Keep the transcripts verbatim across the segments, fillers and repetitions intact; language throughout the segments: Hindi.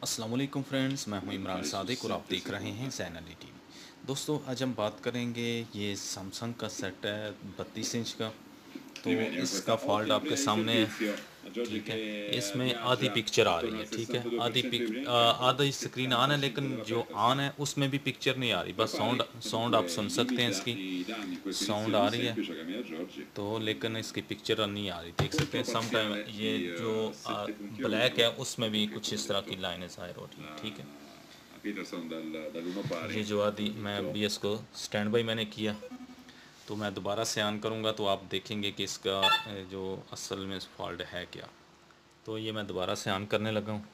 अस्सलाम वालेकुम फ्रेंड्स, मैं हूं इमरान सादिक और आप देख रहे हैं ज़ैन अली टीवी। दोस्तों, आज हम बात करेंगे, ये सैमसंग का सेट है बत्तीस इंच का। तो Rimedi con इसका questa फॉल्ट ottima आपके presa di सामने है। servizio, ठीक है, Aggiorni che इसमें आधी viaggia पिक्चर आ attorno रही al है। ठीक है, आधी sessantadue per cento dei pic primi अ, impianti e आधी il स्क्रीन ऑन है, settanta per cento लेकिन della जो ऑन prestazione. है उसमें भी पिक्चर नहीं आ रही, Per बस साउंड pari, साउंड comunque आप सुन il सकते हैं limite इसकी। ai danni in questa sound आ edizione रही है, semplice che mi a Giorgi. तो लेकिन इसकी पिक्चर नहीं आ रही, देख सकते हैं। Conto सम टाइम parziale ये di जो eh, sette punti a black है uno, उसमें dopo भी che कुछ come ho इस तरह की detto लाइनें ज़ाहिर हो रही हैं। ठीक है, a, a Peterson dal, dall'uno ये pari, जो आदि मैं soprattutto अभी इसको स्टैंड बाई मैंने किया, तो मैं दोबारा से ऑन करूँगा तो आप देखेंगे कि इसका अ, जो असल में फॉल्ट है क्या। तो ये मैं दोबारा से ऑन करने लगा हूँ।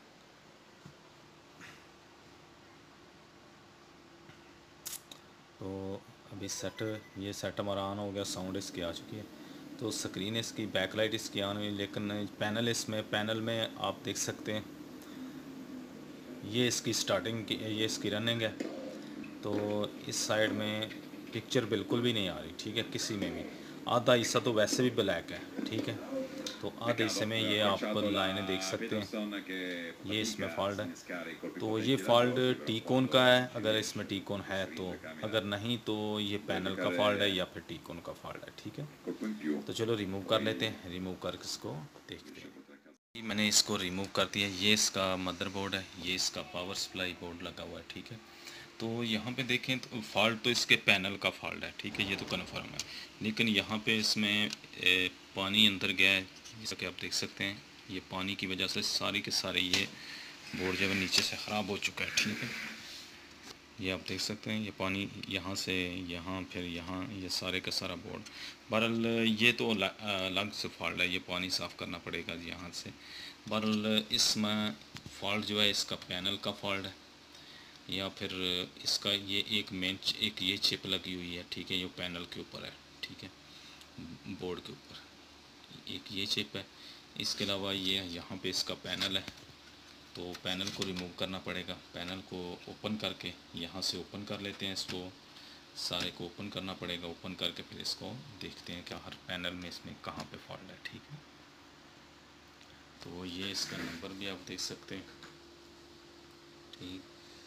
तो अभी सेट ये सेट हमारा ऑन हो गया, साउंड इसकी आ चुकी है। तो स्क्रीन इसकी, बैकलाइट इसकी ऑन हुई, लेकिन पैनल इसमें पैनल में आप देख सकते हैं ये इसकी स्टार्टिंग की, ये इसकी रनिंग है। तो इस साइड में पिक्चर बिल्कुल भी नहीं आ रही। ठीक है, किसी में भी। आधा हिस्सा तो वैसे भी ब्लैक है। ठीक है, तो आधे हिस्से peccato, में aveva ये आप approcciato लाइनें देख la सकते हैं। Peterson che ये इसमें fatica a फॉल्ट है। disinnescare i colpi तो ये potenti da fault Giorgi, però T con का quando है, ci अगर इसमें riesce टी कोन con है questo तो। green अगर camera नहीं तो ये पैनल का फॉल्ट है verificare या फिर टी कोन का फॉल्ट है। ठीक है, il colpo in più, तो चलो रिमूव कर लेते poi हैं। रिमूव करके इसको देखते riesce हैं। a portare a casa. ये मैंने इसको रिमूव कर दिया। ये इसका मदरबोर्ड है, ये इसका पावर सप्लाई बोर्ड लगा हुआ है। ठीक है, तो यहाँ पे देखें तो फॉल्ट तो इसके पैनल का फॉल्ट है। ठीक है, ये तो कन्फर्म है, लेकिन यहाँ पे इसमें ए, पानी अंदर गया है, जैसा कि आप देख सकते हैं। ये पानी की वजह से सारी के सारे ये बोर्ड जो है नीचे से ख़राब हो चुका है। ठीक है, ये आप देख सकते हैं, ये पानी यहाँ से यहाँ फिर यहाँ, ये सारे का सारा बोर्ड। बहरहाल ये तो अलग से फॉल्ट है, ये पानी साफ़ करना पड़ेगा यहाँ से। बहरहाल इसमें फॉल्ट जो है इसका पैनल का फॉल्ट है, या फिर इसका ये एक मेन एक ये चिप लगी हुई है। ठीक है, ये पैनल के ऊपर है। ठीक है, बोर्ड के ऊपर एक ये चिप है। इसके अलावा ये यहाँ पे इसका पैनल है, तो पैनल को रिमूव करना पड़ेगा। पैनल को ओपन करके यहाँ से ओपन कर लेते हैं, इसको सारे को ओपन करना पड़ेगा। ओपन करके फिर इसको देखते हैं कि हर पैनल में इसमें कहाँ पे फॉल्ट है। ठीक है, तो ये इसका नंबर भी आप देख सकते हैं। ठीक,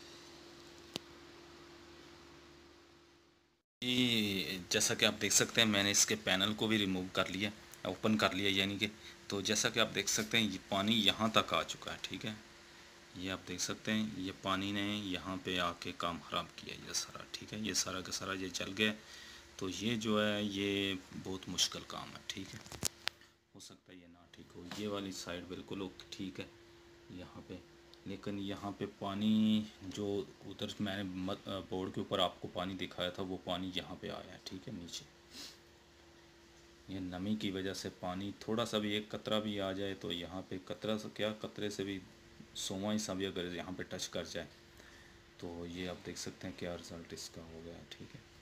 ये जैसा कि आप देख सकते हैं, मैंने इसके पैनल को भी रिमूव कर लिया, ओपन कर लिया यानी कि। तो जैसा कि आप देख सकते हैं, ये पानी यहाँ तक आ चुका है। ठीक है, ये आप देख सकते हैं, ये पानी ने यहाँ पे आके काम ख़राब किया ये सारा। ठीक है, ये सारा का सारा ये जल गया। तो ये जो है ये बहुत मुश्किल काम है। ठीक है, हो सकता है ये ना ठीक हो। ये वाली साइड बिल्कुल ओके ठीक है यहाँ पे, लेकिन यहाँ पे पानी जो उधर मैंने बोर्ड के ऊपर आपको पानी दिखाया था, वो पानी यहाँ पे आया है। ठीक है, नीचे ये नमी की वजह से पानी थोड़ा सा भी, एक कतरा भी आ जाए तो यहाँ पे कतरा से क्या, कतरे से भी सोवा सा भी अगर यहाँ पे टच कर जाए तो ये आप देख सकते हैं क्या रिज़ल्ट इसका हो गया है। ठीक है,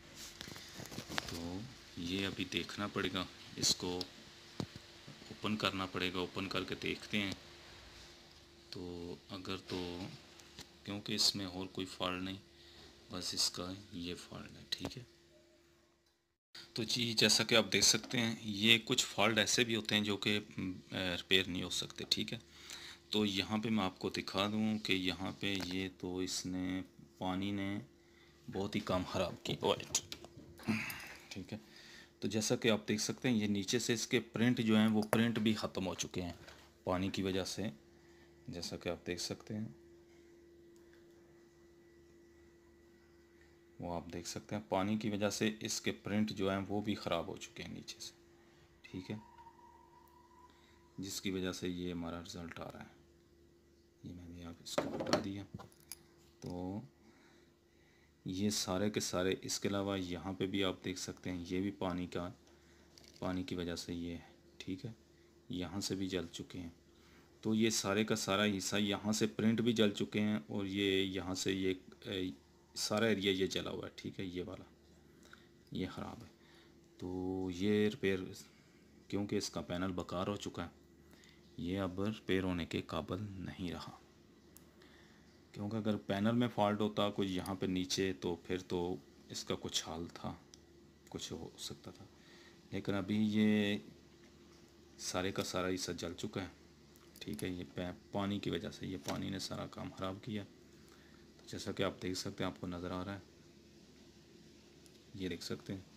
तो ये अभी देखना पड़ेगा, इसको ओपन करना पड़ेगा। ओपन करके देखते हैं, तो अगर तो क्योंकि इसमें और कोई फॉल्ट नहीं, बस इसका ये फॉल्ट है। ठीक है, तो जी जैसा कि आप देख सकते हैं, ये कुछ फॉल्ट ऐसे भी होते हैं जो कि रिपेयर नहीं हो सकते। ठीक है, तो यहाँ पे मैं आपको दिखा दूँ कि यहाँ पे ये तो इसने पानी ने बहुत ही काम ख़राब की वाइट। ठीक है, तो जैसा कि आप देख सकते हैं, ये नीचे से इसके प्रिंट जो हैं वो प्रिंट भी ख़त्म हो चुके हैं पानी की वजह से। जैसा कि आप देख सकते हैं, वो आप देख सकते हैं पानी की वजह से इसके प्रिंट जो हैं वो भी ख़राब हो चुके हैं नीचे से। ठीक है, जिसकी वजह से ये हमारा रिज़ल्ट आ रहा है। ये मैंने आप इसको बता दिया। तो ये सारे के सारे, इसके अलावा यहाँ पे भी आप देख सकते हैं, ये भी पानी का, पानी की वजह से ये है। ठीक है, यहाँ से भी जल चुके हैं। तो ये सारे का सारा हिस्सा, यहाँ से प्रिंट भी जल चुके हैं, और ये यहाँ से ये ए, सारा एरिया ये जला हुआ है। ठीक है, ये वाला ये ख़राब है। तो ये रिपेयर, क्योंकि इसका पैनल बेकार हो चुका है, ये अब रिपेयर होने के काबिल नहीं रहा। क्योंकि अगर पैनल में फॉल्ट होता कोई यहाँ पे नीचे, तो फिर तो इसका कुछ हाल था, कुछ हो सकता था। लेकिन अभी ये सारे का सारा हिस्सा जल चुका है। ठीक है। ये पानी की वजह से, ये पानी ने सारा काम ख़राब किया। तो जैसा कि आप देख सकते हैं, आपको नज़र आ रहा है, ये देख सकते हैं।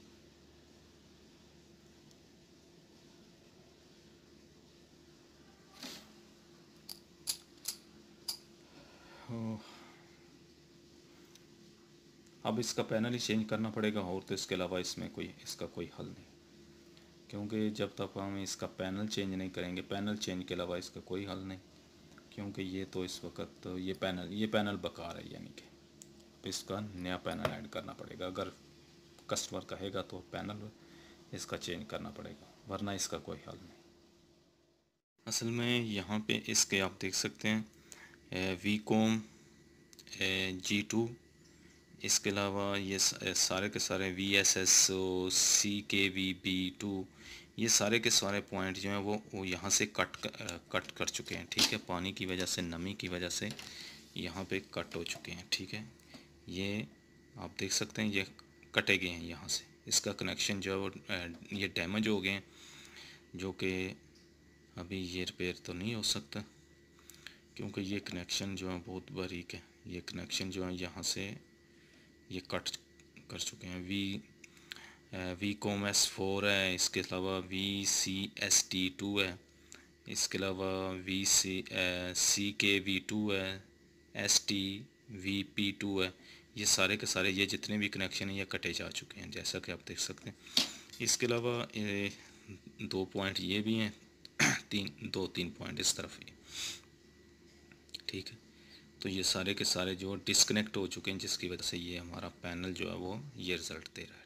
अब इसका पैनल ही चेंज करना पड़ेगा, और तो इसके अलावा इसमें कोई इसका कोई हल नहीं, क्योंकि जब तक हम इसका पैनल चेंज नहीं करेंगे, पैनल चेंज के अलावा इसका कोई हल नहीं, क्योंकि ये तो इस वक्त तो ये पैनल ये पैनल बेकार है, यानी कि अब इसका नया पैनल ऐड करना पड़ेगा। अगर कस्टमर कहेगा तो पैनल इसका चेंज करना पड़ेगा, वरना इसका कोई हल नहीं। असल में यहाँ पे इसके आप देख सकते हैं वीकॉम जी टू, इसके अलावा ये सारे के सारे V S S O, C K V B to, ये सारे के सारे पॉइंट जो हैं वो वो यहाँ से कट कट कर चुके हैं, ठीक है। पानी की वजह से, नमी की वजह से यहाँ पे कट हो चुके हैं, ठीक है। ये आप देख सकते हैं, ये कटे गए हैं यहाँ से। इसका कनेक्शन जो है वो ये डैमेज हो गए हैं, जो कि अभी ये रिपेयर तो नहीं हो सकता, क्योंकि ये कनेक्शन जो है बहुत बारीक है। ये कनेक्शन जो है यहाँ से ये कट कर चुके हैं। V V com S four है, इसके अलावा V C S T two है, इसके अलावा V C C K V two है, S T V P two है। ये सारे के सारे ये जितने भी कनेक्शन हैं ये कटे जा चुके हैं, जैसा कि आप देख सकते हैं। इसके अलावा दो पॉइंट ये भी हैं, तीन दो तीन पॉइंट इस तरफ ही, ठीक है। तो ये सारे के सारे जो डिस्कनेक्ट हो चुके हैं, जिसकी वजह से ये हमारा पैनल जो है वो ये रिज़ल्ट दे रहा है।